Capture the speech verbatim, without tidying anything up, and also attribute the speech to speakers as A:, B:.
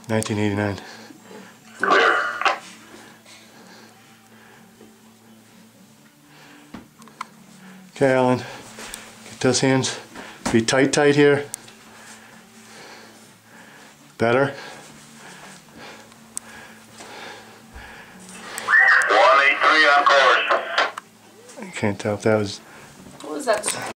A: nineteen eighty-nine.
B: Clear.
A: Okay, Alan. Get those hands. Be tight, tight here. Better.
B: one eight three on course.
A: I can't tell if that was...
C: What was that?